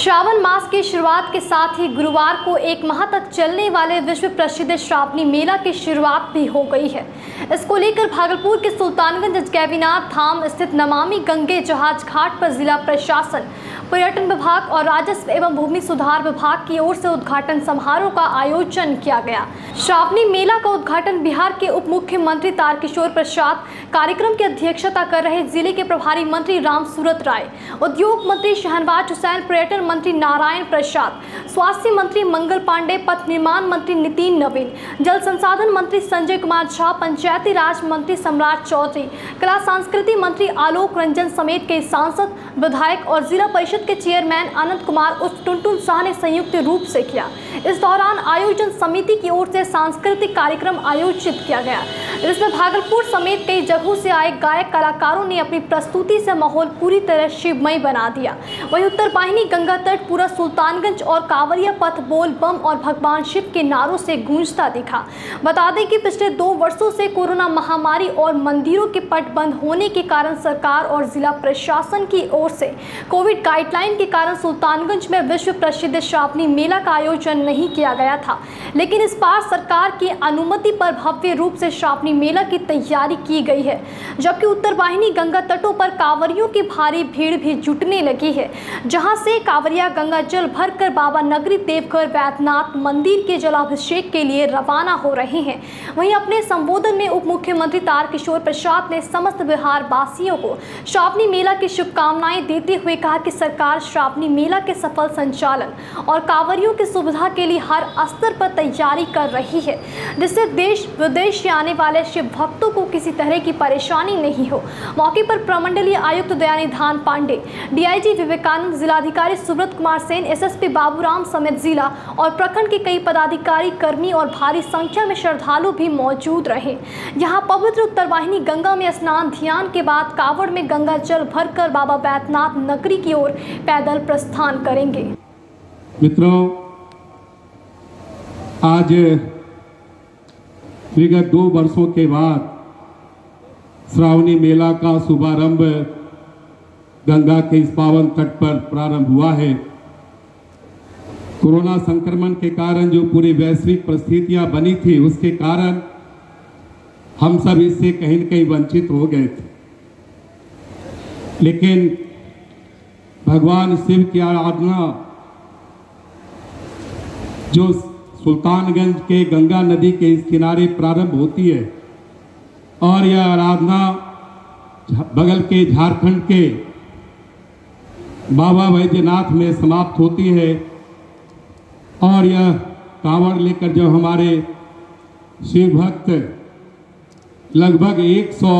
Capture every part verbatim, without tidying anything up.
श्रावण मास की शुरुआत के साथ ही गुरुवार को एक माह तक चलने वाले विश्व प्रसिद्ध श्रावणी मेला की शुरुआत भी हो गई है। इसको लेकर भागलपुर के सुल्तानगंज गैवीनाथ धाम स्थित नमामि गंगे जहाज घाट पर जिला प्रशासन, पर्यटन विभाग और राजस्व एवं भूमि सुधार विभाग की ओर से उद्घाटन समारोह का आयोजन किया गया। श्रावणी मेला का उद्घाटन बिहार के उप मुख्यमंत्री तारकिशोर प्रसाद, कार्यक्रम की अध्यक्षता कर रहे जिले के प्रभारी मंत्री रामसूरत राय, उद्योग मंत्री शहनवाज हुसैन, पर्यटन मंत्री नारायण प्रसाद, स्वास्थ्य मंत्री मंगल पांडे, पथ निर्माण मंत्री नितिन नवीन, जल संसाधन मंत्री संजय कुमार झा, पंचायती राज मंत्री सम्राट चौधरी, कला संस्कृति मंत्री आलोक रंजन समेत कई सांसद, विधायक और जिला परिषद के चेयरमैन अनंत कुमार उर्फ टुनटुन शाह ने संयुक्त रूप से किया। इस दौरान आयोजन समिति की ओर से सांस्कृतिक कार्यक्रम आयोजित किया गया, जिसमें भागलपुर समेत कई जगहों से आए गायक कलाकारों ने अपनी प्रस्तुति से माहौल पूरी तरह शिवमय बना दिया। वहीं उत्तर वाहिनी गंगा तट पूरा सुल्तानगंज और कांवरिया पथ बोल बम और भगवान शिव के नारों से गूंजता दिखा। बता दें कि पिछले दो वर्षों से कोरोना महामारी और मंदिरों के पट बंद होने के कारण सरकार और जिला प्रशासन की ओर से कोविड गाइडलाइन के कारण सुल्तानगंज में विश्व प्रसिद्ध श्रावणी मेला का आयोजन नहीं किया गया था, लेकिन इस बार सरकार की अनुमति पर भव्य रूप से श्रावणी मेला की तैयारी की गई है। जबकि उत्तर वाहिनी गंगा तटों पर कांवरियों की भारी भीड़ भी जुटने लगी है, जहां से कांवरिया गंगा जल भरकर बाबा नगरी देवघर वैद्यनाथ मंदिर के जलाभिषेक के लिए रवाना हो रहे हैं। वहीं अपने संबोधन में उप मुख्यमंत्री तारकिशोर प्रसाद ने समस्त बिहार वासियों को श्रावणी मेला की शुभकामनाएं देते हुए कहा कि सरकार श्रावणी मेला के सफल संचालन और कांवरियों की सुविधा के लिए हर स्तर पर तैयारी कर रही है, जिससे देश विदेश से आने वाले शिव भक्तों को किसी तरह की परेशानी नहीं हो। मौके पर प्रमंडलीय आयुक्त दयानिधान पांडे, डीआईजी विवेकानंद, जिलाधिकारी सुब्रत कुमार सेन, एसएसपी बाबूराम समेत जिला और प्रखंड के कई पदाधिकारी, कर्मी और भारी संख्या में श्रद्धालु भी मौजूद रहे। यहाँ पवित्र उत्तर वाहिनी गंगा में स्नान ध्यान के बाद कांवड़ में गंगा जल भरकर बाबा वैद्यनाथ नगरी की ओर पैदल प्रस्थान करेंगे। मित्रों, आज विगत दो वर्षों के बाद श्रावणी मेला का शुभारंभ गंगा के इस पावन तट पर प्रारंभ हुआ है। कोरोना संक्रमण के कारण जो पूरी वैश्विक परिस्थितियां बनी थी, उसके कारण हम सब इससे कहीं न कहीं वंचित हो गए थे, लेकिन भगवान शिव की आराधना जो सुल्तानगंज के गंगा नदी के इस किनारे प्रारंभ होती है और यह आराधना बगल के झारखंड के बाबा बैद्यनाथ में समाप्त होती है और यह कांवड़ लेकर जब हमारे शिव भक्त लगभग सौ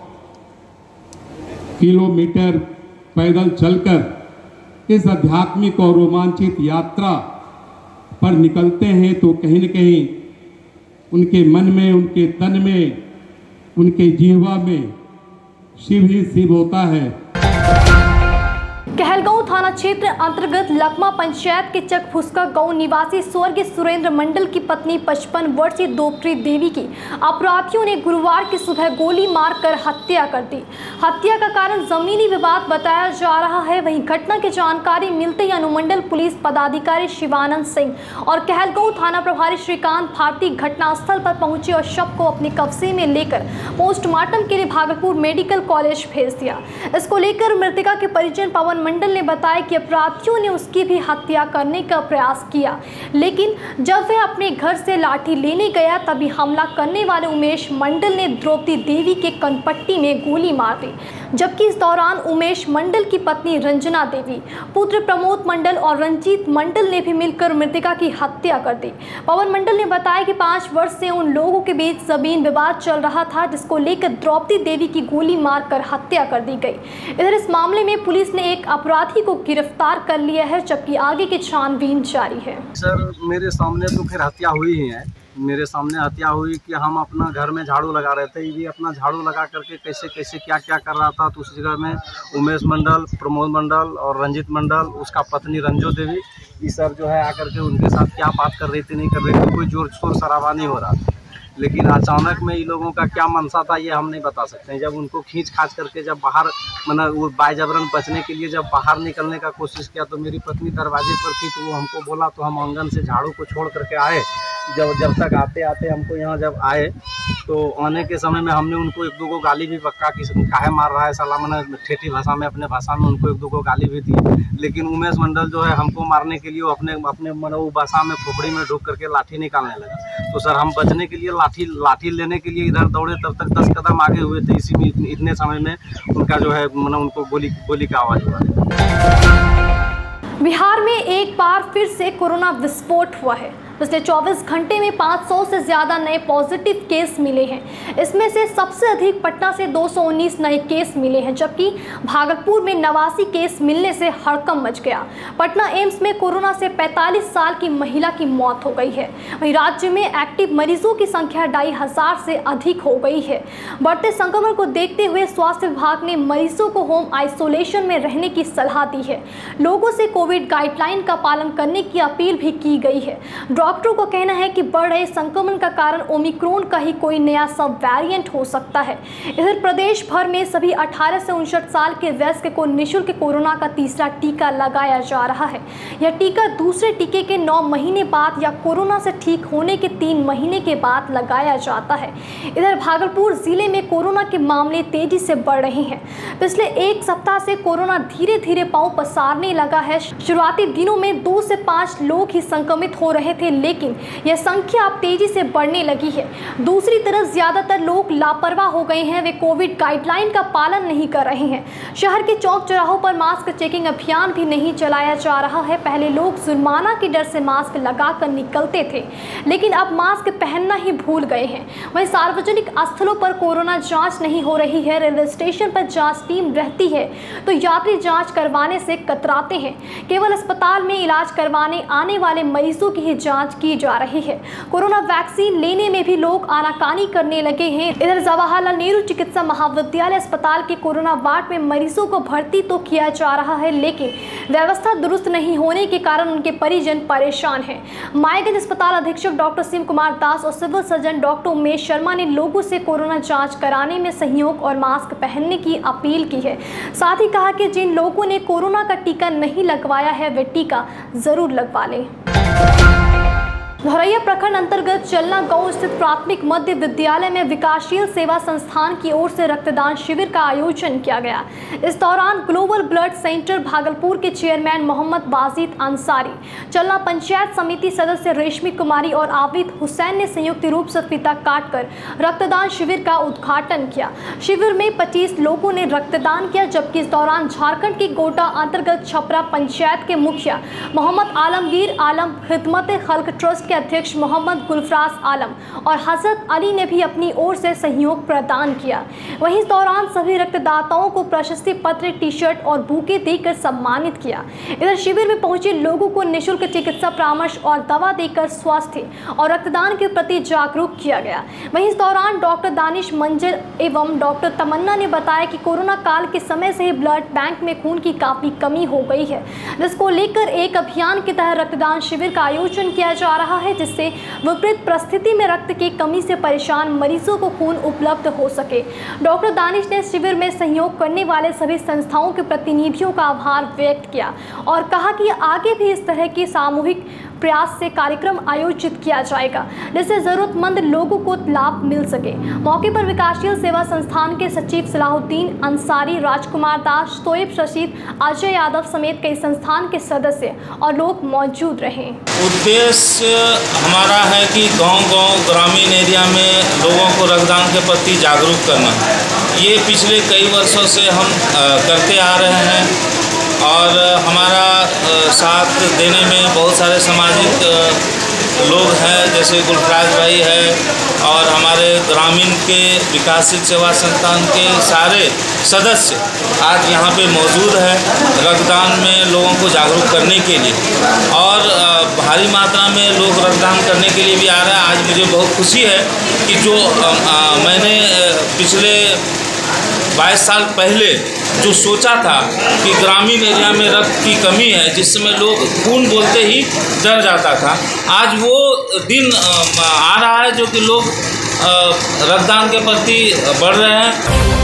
किलोमीटर पैदल चलकर इस आध्यात्मिक और रोमांचित यात्रा पर निकलते हैं, तो कहीं न कहीं उनके मन में, उनके तन में, उनके जीवा में शिव ही शिव होता है। कहलगांव थाना क्षेत्र अंतर्गत लकमा पंचायत के चकफुसका गांव निवासी स्वर्गीय सुरेंद्र मंडल की पत्नी पचपन वर्षीय दोपरी देवी की अपराधियों ने गुरुवार की सुबह गोली मारकर हत्या कर दी। हत्या का कारण जमीनी विवाद बताया जा रहा है। वहीं घटना की जानकारी मिलते ही अनुमंडल पुलिस पदाधिकारी शिवानंद सिंह और कहलगांव थाना प्रभारी श्रीकांत भारती घटनास्थल पर पहुंचे और शव को अपने कब्जे में लेकर पोस्टमार्टम के लिए भागलपुर मेडिकल कॉलेज भेज दिया। इसको लेकर मृतका के परिजन पवन मंडल ने बताया कि अपराधियों ने उसकी भी हत्या करने का प्रयास किया, लेकिन जब वह अपने घर से लाठी लेने गया तभी हमला करने वाले उमेश मंडल ने द्रौपदी देवी के कनपट्टी में गोली मार दी। जबकि इस दौरान उमेश मंडल की पत्नी रंजना देवी, पुत्र प्रमोद मंडल और रंजीत मंडल ने भी मिलकर मृतका की हत्या कर दी। पवन मंडल ने बताया कि पाँच वर्ष से उन लोगों के बीच जमीन विवाद चल रहा था, जिसको लेकर द्रौपदी देवी की गोली मारकर हत्या कर दी गई। इधर इस मामले में पुलिस ने एक अपराधी को गिरफ्तार कर लिया है, जबकि आगे की छानबीन जारी है। सर, मेरे सामने तो खैर हत्या हुई ही है। मेरे सामने हत्या हुई कि हम अपना घर में झाड़ू लगा रहे थे, ये अपना झाड़ू लगा करके कैसे कैसे क्या क्या कर रहा था, तो उस जगह में उमेश मंडल, प्रमोद मंडल और रंजीत मंडल, उसका पत्नी रंजो देवी, ये सब जो है आकर के उनके साथ क्या बात कर रही थी, नहीं कर रही थी, कोई जोर शोर शराबा नहीं हो रहा था। लेकिन अचानक में इन लोगों का क्या मनसा था ये हम नहीं बता सकते हैं। जब उनको खींच खाच करके जब बाहर मतलब वो बायजबरन बचने के लिए जब बाहर निकलने का कोशिश किया तो मेरी पत्नी दरवाजे पर थी, तो वो हमको बोला, तो हम आंगन से झाड़ू को छोड़ करके आए। जब जब तक आते आते हमको यहाँ जब आए तो आने के समय में हमने उनको एक दो को गाली भी पक्का कि काहे मार रहा है साला, मैंने ठेठी भाषा में अपने भाषा में उनको एक दो को गाली भी दी। लेकिन उमेश मंडल जो है हमको मारने के लिए वो अपने अपने मतलब भाषा में खोपड़ी में ढुक करके लाठी निकालने लगा। तो सर हम बचने के लिए लाठी लाठी लेने के लिए इधर दौड़े, तब तक दस कदम आगे हुए थे। इसी में इतने समय में उनका जो है मतलब उनको गोली गोली का आवाज़ हुआ। बिहार में एक बार फिर से कोरोना विस्फोट हुआ है। पिछले चौबीस घंटे में पाँच सौ से ज़्यादा नए पॉजिटिव केस मिले हैं। इसमें से सबसे अधिक पटना से दो सौ उन्नीस नए केस मिले हैं, जबकि भागलपुर में नवासी केस मिलने से हड़कंप मच गया। पटना एम्स में कोरोना से पैंतालीस साल की महिला की मौत हो गई है। वहीं राज्य में एक्टिव मरीजों की संख्या ढाई हजार से अधिक हो गई है। बढ़ते संक्रमण को देखते हुए स्वास्थ्य विभाग ने मरीजों को होम आइसोलेशन में रहने की सलाह दी है। लोगों से कोविड गाइडलाइन का पालन करने की अपील भी की गई है। डॉक्टरों का कहना है कि बढ़ रहे संक्रमण का कारण ओमिक्रॉन का ही कोई नया सब वेरिएंट हो सकता है। इधर प्रदेश भर में सभी अठारह से उनसठ साल के वयस्क को निःशुल्क कोरोना का तीसरा टीका लगाया जा रहा है। यह टीका दूसरे टीके के नौ महीने बाद या कोरोना से ठीक होने के तीन महीने के बाद लगाया जाता है। इधर भागलपुर जिले में कोरोना के मामले तेजी से बढ़ रहे हैं। पिछले एक सप्ताह से कोरोना धीरे धीरे पांव पसारने लगा है। शुरुआती दिनों में दो से पाँच लोग ही संक्रमित हो रहे थे, लेकिन यह संख्या अब तेजी से बढ़ने लगी है। दूसरी तरफ ज्यादातर लोग लापरवाह हो गए हैं। वे कोविड गाइडलाइन का पालन नहीं कर रहे हैं। शहर के चौक चौराहों पर मास्क चेकिंग अभियान भी नहीं चलाया जा रहा है। पहले लोग जुर्माना के डर से मास्क लगाकर निकलते थे, लेकिन अब मास्क पहनना ही भूल गए हैं। वहीं सार्वजनिक स्थलों पर कोरोना जांच नहीं हो रही है। रेलवे स्टेशन पर जांच टीम रहती है तो यात्री जांच करवाने से कतराते हैं। केवल अस्पताल में इलाज करवाने आने वाले मरीजों की ही जांच की जा रही है। कोरोना वैक्सीन लेने में भी लोग आनाकानी करने लगे हैं। इधर जवाहरलाल नेहरू चिकित्सा महाविद्यालय अस्पताल के कोरोना वार्ड में मरीजों को भर्ती तो किया जा रहा है, लेकिन व्यवस्था दुरुस्त नहीं होने के कारण उनके परिजन परेशान हैं। मायागंज अस्पताल अधीक्षक डॉक्टर शिव कुमार दास और civil surgeon doctor Umesh Sharma ने लोगों से कोरोना जांच कराने में सहयोग और मास्क पहनने की अपील की है। साथ ही कहा कि जिन लोगों ने कोरोना का टीका नहीं लगवाया है वे टीका जरूर लगवा लें। धोरैया प्रखंड अंतर्गत चलना गांव स्थित प्राथमिक मध्य विद्यालय में विकासशील सेवा संस्थान की ओर से रक्तदान शिविर का आयोजन किया गया। इस दौरान ग्लोबल ब्लड सेंटर भागलपुर के चेयरमैन मोहम्मद बाजिद अंसारी, चलना पंचायत समिति सदस्य रेशमी कुमारी और आबिद हुसैन ने संयुक्त रूप से फीता काटकर रक्तदान शिविर का उद्घाटन किया। शिविर में पच्चीस लोगों ने रक्तदान किया, जबकि इस दौरान झारखंड के गोटा अंतर्गत छपरा पंचायत के मुखिया मोहम्मद आलमगीर आलम, खिदमत खल्क ट्रस्ट के अध्यक्ष मोहम्मद गुलफराज आलम और हजरत अली ने भी अपनी ओर से सहयोग प्रदान किया। वहीं इस दौरान सभी रक्तदाताओं को प्रशस्ति पत्र, टी शर्ट और बुके देकर सम्मानित किया। इधर शिविर में पहुंचे लोगों को निःशुल्क चिकित्सा परामर्श और दवा देकर स्वास्थ्य और रक्तदान के प्रति जागरूक किया गया। वहीं इस दौरान डॉक्टर दानिश मंजर एवं डॉक्टर तमन्ना ने बताया कि कोरोना काल के समय से ही ब्लड बैंक में खून की काफी कमी हो गई है, जिसको लेकर एक अभियान के तहत रक्तदान शिविर का आयोजन किया जा रहा है, जिससे विपरीत परिस्थिति में रक्त की कमी से परेशान मरीजों को खून उपलब्ध हो सके। डॉक्टर दानिश ने शिविर में सहयोग करने वाले सभी संस्थाओं के प्रतिनिधियों का आभार व्यक्त किया और कहा कि आगे भी इस तरह की सामूहिक प्रयास से कार्यक्रम आयोजित किया जाएगा, जिससे जरूरतमंद लोगों को लाभ मिल सके। मौके पर विकासशील सेवा संस्थान के सचिव सलाहुद्दीन अंसारी, राजकुमार दास, तोयब रशीद, अजय यादव समेत कई संस्थान के सदस्य और लोग मौजूद रहे। उद्देश्य हमारा है कि गांव-गांव ग्रामीण एरिया में लोगों को रक्तदान के प्रति जागरूक करना। ये पिछले कई वर्षों से हम करते आ रहे हैं और हमारा साथ देने में बहुत सारे सामाजिक लोग हैं, जैसे गुलफराज भाई है और हमारे ग्रामीण के विकासशील सेवा संस्थान के सारे सदस्य आज यहाँ पे मौजूद है रक्तदान में लोगों को जागरूक करने के लिए। और भारी मात्रा में लोग रक्तदान करने के लिए भी आ रहे हैं। आज मुझे बहुत खुशी है कि जो आ, आ, मैंने पिछले बाईस साल पहले जो सोचा था कि ग्रामीण एरिया में रक्त की कमी है, जिसमें लोग खून बोलते ही डर जाता था, आज वो दिन आ रहा है जो कि लोग रक्तदान के प्रति बढ़ रहे हैं।